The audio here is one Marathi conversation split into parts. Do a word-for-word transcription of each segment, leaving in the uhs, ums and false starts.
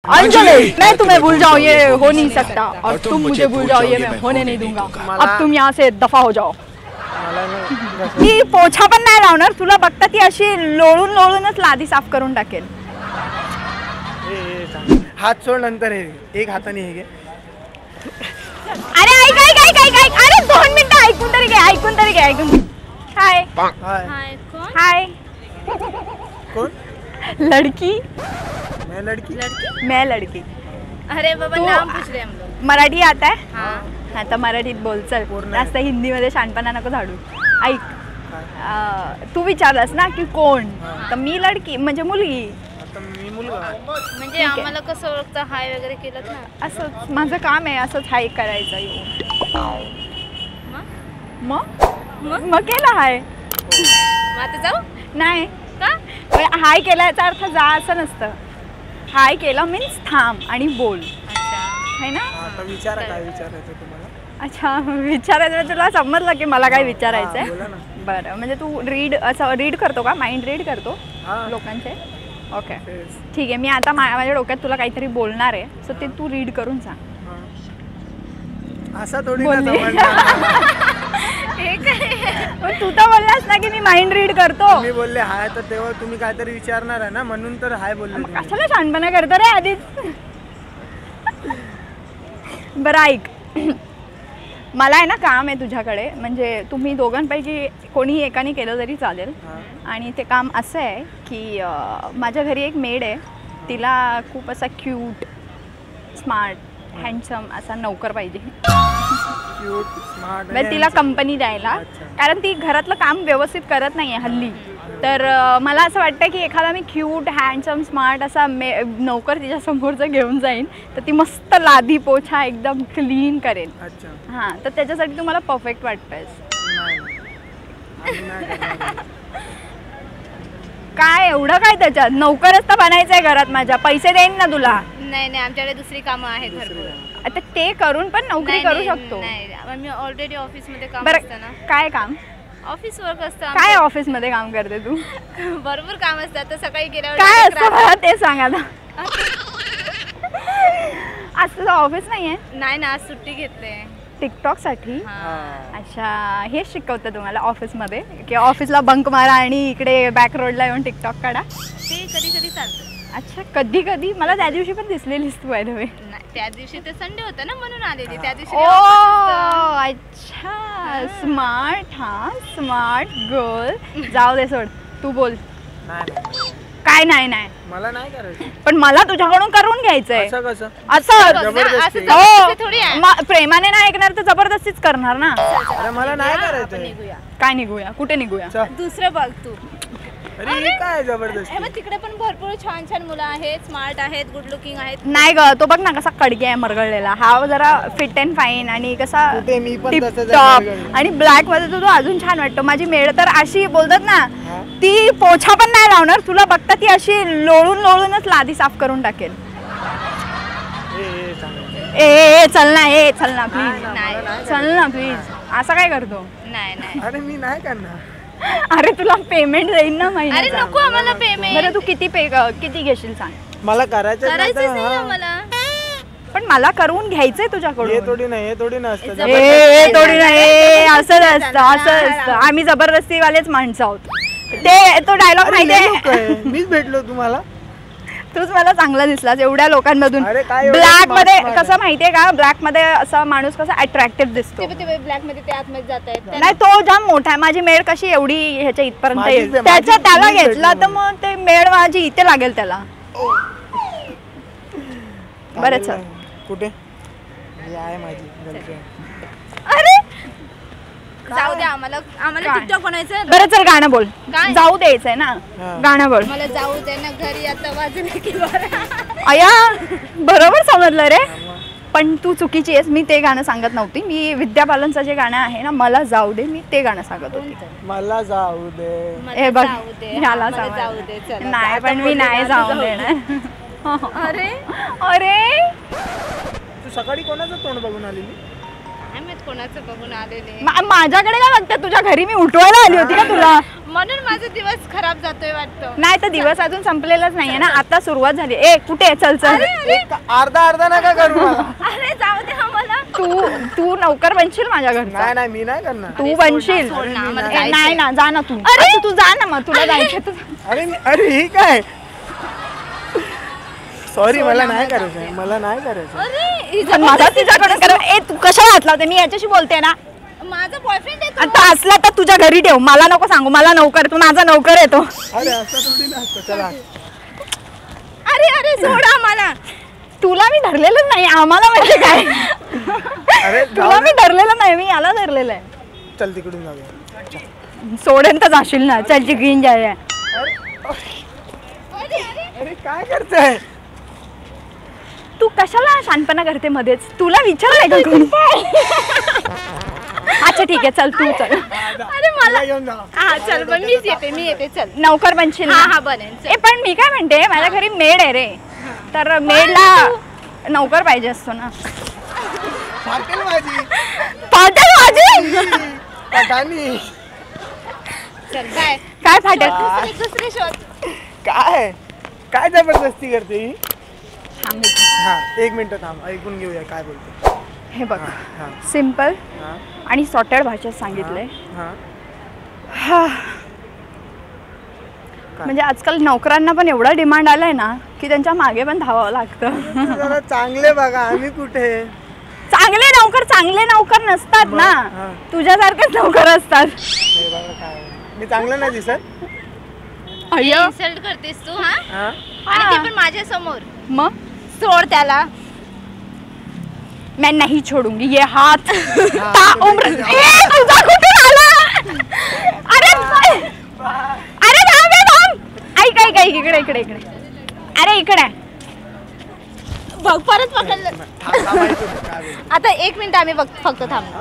अंजलि, मैं तुम्हें भूल जाऊँ ये हो नहीं सकता, और तुम मुझे भूल जाओ ये मैं होने नहीं दूंगा. अब तुम यहाँ से दफा हो जाओ. ती पोछा पण नाही लावणार तुला, बघता ती अशी लोळून लोळूनच लादी साफ करून टाकेल. हात सोड, नंतर हे एक हाताने हे घे. अरे ऐक ऐक ऐक ऐक ऐक अरे दोन मिनिटं ऐकून तरी घे, ऐकून तरी घे, ऐकून. हाय हाय हाय. कोण? लड़की. मैं लड़की. लड़की मैं लड़की. अरे बाबा नाम पूछ रहे हम लोग. मराठी आता है? हाँ. हाँ तर मराठीत बोल चल, जास्त हिंदी मध्ये शहाणपणा नको झाडू. ऐक, तू विचारलास ना की कोण, तर मी लडकी म्हणजे मुलगी. आता मी मुलगा. म्हणजे आम्हाला कसं ओळखतं, हाय वगैरे केलं ना. असंच माझं काम आहे, असंच हाय करायचं येऊन. मग मग केलं हाय. मग आता जाऊ नाही का? हाय केला याचा अर्थ जा असं नसतं. हाय केलं मीन्स थांब आणि बोल. है ना? आता विचारा काय विचारायचं तुम्हाला. अच्छा विचारायचं, तुला समजलं की मला काय विचारायचं आहे. बोला ना. बरं, म्हणजे तू रीड असं रीड करतो का, माइंड रीड करतो हां. लोकांचे? ओके ठीक आहे. मी आता माझ्या डोक्यात तुला काहीतरी बोलणार आहे, सो ते तू रीड करून सांग. असा थोडी तू तर बोललास ना की मी माइंड रीड करतो. मी बोलले हाय, तर तेव्हा तुम्ही काहीतरी विचारणार आहे ना, म्हणून तर हाय बोलले. कशाला शहाणपणा करतो रे आधीच. बरं ऐक, मला आहे ना काम आहे तुझ्याकडे, म्हणजे तुम्ही दोघांपैकी कोणीही एकाने केलं तरी चालेल. आणि ते काम असं आहे की माझ्या घरी एक मेड आहे, तिला खूप असा क्यूट स्मार्ट हँडसम असा नौकर पाहिजे. क्यूट स्मार्ट म्हणजे तिला कंपनी द्यायला, कारण ती घरातलं काम व्यवस्थित करत नाही आहे हल्ली. तर मला असं वाटतं की एखादा मी क्यूट हँडसम स्मार्ट असा मे नौकर तिच्या समोरचं घेऊन जाईन, तर ती मस्त लादी पोछा एकदम क्लीन करेल. हां, तर त्याच्यासाठी तू मला परफेक्ट वाटतंयस. काय एवढं काय त्याच्यात, नौकरच तर बनायचं आहे घरात माझ्या, पैसे देईन ना तुला. नाही नाही, आमच्याकडे दुसरी कामं आहेत भरपूर. आता ते करून पण नोकरी करू शकतो. नाही, मी ऑलरेडी ऑफिस मध्ये काम बरं, असतं ना. काय काम? ऑफिस वर्क असतं. काय ऑफिस मध्ये काम करते तू? भरपूर काम असतात. तर सकाळी गेल्यावर काय असतं मला ते सांग आता. आज तुझं ऑफिस नाही आहे? नाही ना, आज सुट्टी घेतले टिकटॉक साठी. अच्छा, हे शिकवतं तुम्हाला ऑफिस मध्ये की ऑफिसला बंक मारा आणि इकडे बॅक रोडला येऊन टिकटॉक काढा? ते कधी कधी चालतं. अच्छा, कधी कधी. मला त्या दिवशी पण दिसलेलीस तू बाय द वे. त्या दिवशी ते संडे होता ना, म्हणून आलेली त्या दिवशी. ओ अच्छा, स्मार्ट. हा, स्मार्ट गर्ल. जाऊ दे, सोड, तू बोल. काय नाही नाही, मला नाही करायचं, पण मला तुझ्याकडून करून घ्यायचंय. असं कसं? असं हो, प्रेमाने नाही ऐकणार तर जबरदस्तीच करणार ना. अरे मला नाही करायचं. काय निघूया? कुठे निघूया? दुसरं बघ तू. अरे काय जबरदस्ती. मग तिकडे पण भरपूर छान छान मुलं आहेत, स्मार्ट आहेत, गुड लुकिंग आहेत. नाही ग, तो बघ ना कसा कडके आहे मरगळलेला. हा जरा फिट अँड फाईन आणि कसा टिपटॉप, आणि ब्लॅक मध्ये तो अजून छान वाटतो. माझी मेड तर अशी बोलतात ना, ती पोछा पण नाही लावणार तुला, बघता ती अशी लोळून लोळूनच लादी साफ करून टाकेल. ए चल ना, ए चल ना प्लीज, चल ना प्लीज. असं काय करतो? नाही नाही, अरे मी नाही करणार. अरे तुला पेमेंट देईन ना महिन्यात. अरे नको आम्हाला पेमेंट. बरं तू किती पे किती घेशील सांग? मला करायचं करायचंच नाही आम्हाला, पण मला करून घ्यायचंय तुझ्याकडून. हे थोडी नाही, हे थोडी नसतं. ए थोडी नाही, असं असतं, असं असतं. आम्ही जबरदस्ती वालेच माणसं आहोत. ते तो डायलॉग माहितीये, मीच भेटलो तुम्हाला. तूच मला चांगला दिसलास एवढ्या लोकांमधून. ब्लॅक मध्ये कसं माहितीये का, ब्लॅक मध्ये असा माणूस कसा अट्रॅक्टिव्ह दिसतो. ब्लॅक मध्ये ते आतमध्ये जात आहेत. नाही, तो जाम मोठा आहे. माझी मेड कशी एवढी ह्याच्या इथपर्यंत येईल, त्याच्या त्याला घेतला तर मग ते मेड माझी इथे लागेल त्याला. बरं चल. कुठे आहे माझी गर्लफ्रेंड? अरे जाऊ दे, आम्हाला आम्हाला टिकटॉक बनायचं. बरं चल, गाणं बोल. जाऊ द्यायचंय ना, गाणं बोल. मला जाऊ दे ना, घरी आता वाजले की बरं. अया बरोबर समजलं रे, पण तू चुकीची आहेस. मी ते गाणं सांगत नव्हती. मी विद्या बालनचं जे गाणं आहे ना, मला जाऊ दे, मी ते गाणं सांगत होती. मला जाऊ दे. हे बघ, ह्याला जाऊ दे. नाही, पण मी नाही जाऊ देणार. अरे अरे तू सकाळी कोणाचं तोंड बघून आलेली? काय माहित कोणाचं बघून आलेले मा- माझ्याकडे काय बघते? तुझ्या घरी मी उठवायला आली होती का तुला? म्हणून माझा दिवस खराब जातोय वाटतं. नाही तर दिवस अजून संपलेलाच नाहीये ना, आता सुरुवात झाली. ए कुठे? चल चल. एक अर्धा अर्धा नका करू मला. अरे जाऊ दे आम्हाला. तू तू नौकर बनशील माझ्या घरचा. नाही नाही मी नाही करणार. तू बनशील. सोड ना, आम्हाला ए, जायचंय. नाही ना, जा ना तू. अरे तू जा ना, मग तुला जायचं तर. अरे मी- अरे ही काय सॉरी मला नाही करायचं मला नाही करायचं. अरे ही पण मला तुझ्याकडून करा. ए तू कशाला हात लावते? मी याच्याशी बोलते ना. माझा बॉयफ्रेंड आहे तो. आता असला तर तुझ्या घरी ठेव, मला नको सांगू. मला नौकर, तू माझा नौकर येतो. अरे असं थोडी ना असतं. चला अरे अरे सोड आम्हाला. तुला मी धरलेलं नाही, आम्हाला म्हणजे काय? अरे तुला जाऊ मी धरलेलं नाही, मी याला धरलेलं आहे. दे. चल तिकडून जाऊया. सोडेन तर जाशील ना. चल चिकन जाऊया. अरे काय करताय? तू कशाला शानपणा करते मध्येच? तुला विचारलंय का कोणी? अच्छा ठीक आहे, चल तू चल. अरे मला मला घेऊन जा. हा चल पण मीच येते मी येते चल. नौकर बनशील हा ना? हा बनेन चल. ए पण मी काय म्हणते, माझ्या घरी मेड आहे रे, तर मेडला नौकर पाहिजे असतो ना. फाटेल माझी फाटेल माझी. पटानी चल बाय. काय फाटेल? दुसरे दुसरे शोध. काय काय जबरदस्ती करते ही? थांब. हा एक मिनिट थांब ऐकून घेऊया काय बोलते. हे बघ, हा सिम्पल हा आणि सॉर्टेड भाषेत सांगितलंय. हा हा. म्हणजे आजकाल नोकरांना पण एवढा डिमांड आलाय ना की त्यांच्या मागे पण धावावं लागतं. तू जरा चांगले बघा आम्ही कुठे. चांगले नौकर चांगले नौकर नसतात ना, हा. तुझ्यासारखेच नौकर असतात. हे बघा काय मी चांगलं नाही दिसत. अय्यो. इन्सल्ट करतेस तू हा हा आणि ते पण माझ्या समोर. मग सोड त्याला. मैं नहीं छोडूंगी ये हात. हा, ता तुम्ही उम्र. त्याच्या- ए, तुझा कुठे आला? अरे अरे थांब रे, थांब. ऐक ऐक ऐक इकडे इकडे इकडे. अरे इकडे. बघ परत पकडलं. थांब, थांब, ऐकू दे, काय बोलते. आता एक मिनिट आम्ही फक्त फक्त थांबलो.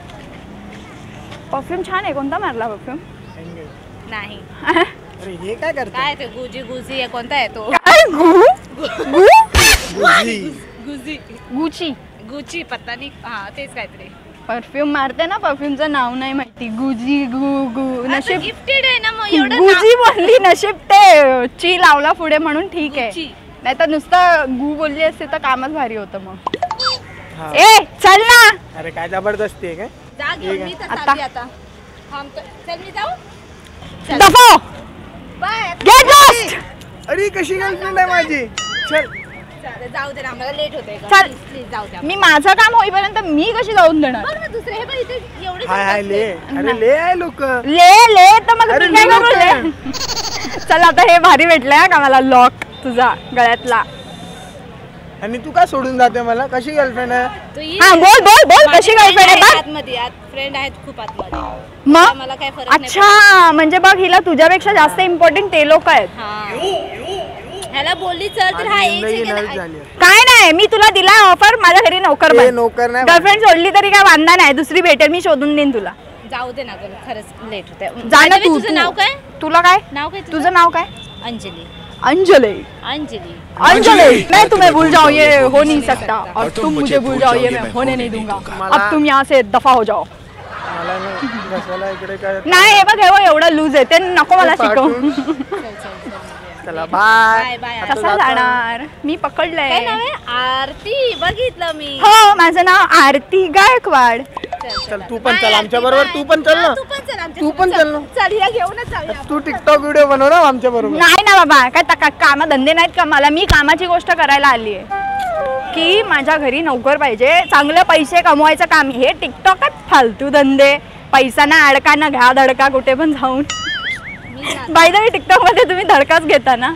परफ्यूम छान आहे. कोणता मारला परफ्यूम? Engage. नाही अरे हे काय करते काय ते गुजी गुजी आहे कोणता आहे तो? काय गु गु बुझी. गुजी गुची गुची पत्ता नाही हा तेच काहीतरी. परफ्यूम मारते ना, परफ्यूमचं नाव नाही माहिती. गुजी गु गु नशीब. गिफ्टेड आहे ना मग एवढं गुजी बोलली, नशीब ते ची लावला पुढे म्हणून ठीक आहे. गुची. नाही तर नुसतं गु बोलली असते तर कामच भारी होतं मग. हा. ए चल ना. अरे काय जबरदस्ती आहे काय? जा घेऊन मी तर आता. चालली आता. थांबतो. चल मी जाऊ. चल. दफो बाय. Get lost. अरे कशी गर्लफ्रेंड आहे माझी. चल चालेल, जाऊ दे ना आम्हाला लेट होतंय का? चल. Please, please, जाऊ द्या. मी माझं काम होईपर्यंत मी कशी जाऊन देणार? बघ ना दुसरे हे पण इथे एवढे हाय हाय ले. अरे ले आहे लोक. ले ले तर मग अरे मी काय ले करू लवकर. ले? चल आता हे भारी भेटलंय का मला लॉक तुझा गळ्यातला. आणि तू का सोडून जाते मला? कशी गर्लफ्रेंड आहे? तू ये. हा बोल बोल बोल. माझे कशी friend गर्लफ्रेंड आहे आहेत बघ. आतमध्ये आत फ्रेंड आहेत खूप आतमध्ये. मग मला काय फरक नाही अच्छा, म्हणजे बघ हिला तुझ्यापेक्षा जास्त इम्पॉर्टंट ते लोक आहेत. हा. ह्याला बोलली चल तर हा माझी एज जिंदगी आहे नरक का? झाली आहे. काय नाही, मी तुला दिला ऑफर, माझ्या घरी नोकर ए, बन. नोकर नाही गर्लफ्रेंड सोडली तरी काय वांदा नाही, दुसरी भेटेल, मी शोधून देईन तुला. जाऊ दे ना गं, खरंच लेट होते. जा ना तू. तुझं तू. नाव काय? तुला काय? नाव काय तुझं नाव काय? अंजली. अंजली. अंजली. अंजली नहीं तुम्हें भूल जाओ, ये हो नहीं सकता, और और तुम तुम मुझे मुझे भूल भूल जाओ, ये जाओगे, मैं मैं होने नहीं दूंगा. मला- अब तुम यहाँ से दफा हो जाओ. मला ना बसायला इकडे काय नाही हे बघ, हे बघ एवढं लूज आहे ते नको मला शिकव. पाठवून. चल चल चल. चला बाय. Bye bye. आता कसा जातो. जाणार? मी काय पकडलंय. नाव आहे? आरती. बघितलं मी. हो, माझं नाव आरती गायकवाड. चल तू पण चल आमच्या बरोबर. तू पण चल ना. तू पण चल आमच्या तू पण चल ना. चल या घेऊनच जाऊया. तू टिकटॉक व्हिडिओ बनव ना आमच्या बरोबर. नाही ना बाबा, काय तका काम धंदे नाहीत का मला? मी कामाची गोष्ट करायला आली आहे की माझ्या घरी नोकर पाहिजे, चांगले पैसे कमवायचं काम. हे टिकटॉकात फालतू धंदे, पैसा ना अडका ना घ्या धडका कुठे पण जाऊन. मी जाते. बाय द वे टिकटॉक मध्ये तुम्ही धडकाच घेता ना?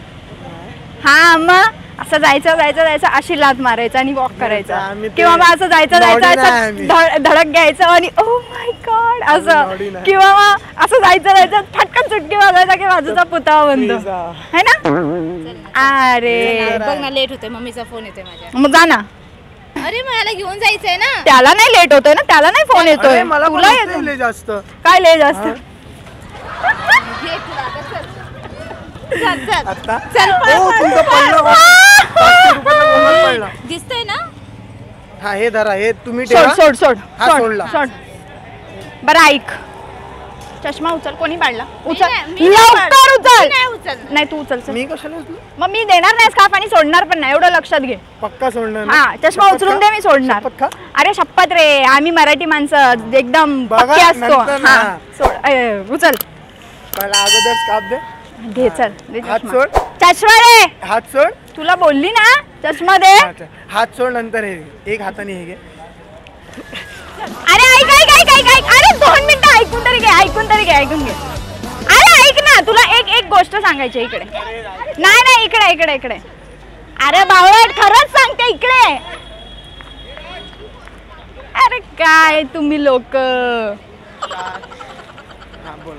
हा मग असं जायचं जायचं जायचं अशी लात मारायचं आणि वॉक करायचा, आम्ही ते किंवा मग असं जायचं नॉडी जायचं नाही असं आम्ही. धड- धडक घ्यायचं आणि ओ माय गॉड असं, नॉडी नाही. किंवा मग असं जायचं जायचं फटकन चुटकी वाजायचा की बाजूचा पुतळा बंद Please, हा. है ना? चल ना. अरे बघ ना लेट होते, मम्मीचा फोन येतोय माझ्या. मग जा ना. अरे मग याला घेऊन जायचंय ना. त्याला नाही लेट होतोय ना, त्याला नाही फोन येतोय, अरे, मला तुला पण येतो. लय जास्त. काय लय जास्त? घे तुला आता, चल. चल चल आता चल ओ तुमचं पडलं पाचशे रुपयाचा मोबाईल पडला. दिसतंय ना. हा हे धरा हे तुम्ही सोड ठेवा. सोड सोड हा, सोड सोडला. सोड बरं ऐक चष्मा उचल कोणी पाडला उचल नाही, मी नाही लवकर पाडला. उचल मी नाही उचलणार. नाही तू उचल चल. मी कशाला उचलू? मग मी देणार नाही स्कार्फ आणि सोडणार पण नाही एवढं लक्षात घे पक्का सोडणार ना? हा चष्मा शपथ उचलून का? दे मी सोडणार शपथ का? अरे शपथ रे आम्ही मराठी माणसं एकदम बघा, पक्के असतो नंतर ना. हा सोड ए, उचल पहिला अगोदर स्कार्फ दे. घे चल दे हात चष्मा सोड. चष्मा रे हात सोड. तुला बोलली ना चष्मा दे अच्छा. हात सोड नंतर हे घे. एक हाताने हे घे. अरे ऐक ऐक ऐक ऐक ऐक अरे दोन मिनिटं ऐकून तरी घे ऐकून तरी घे ऐकून घे अरे ऐक ना तुला एक एक गोष्ट सांगायची इकडे नाही नाही इकडे इकडे इकडे अरे बावळट खरंच सांगते इकडे अरे काय तुम्ही लोक हा बोला.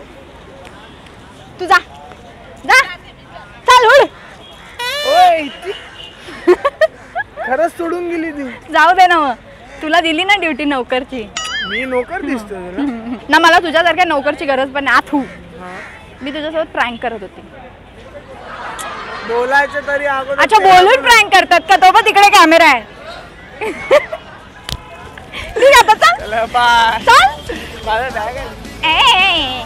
तू जा जा चल उड ओय, ती- खरंच सोडून गेली ती. जाऊ दे ना मग तुला दिली ना ड्युटी नोकरची मी नोकर दिसतो तुला. ना मला तुझ्यासारख्या नोकरची गरज पण नाही आथू हा. मी तुझ्यासोबत प्रँक करत होती बोलायचं तरी अगोदर अच्छा तेव्हा बोलून तुला- प्रँक करतात का तो पण तिकडे कॅमेरा आहे ठीक आहे आता चल चला, बाय. चल माझा bag आहे. ए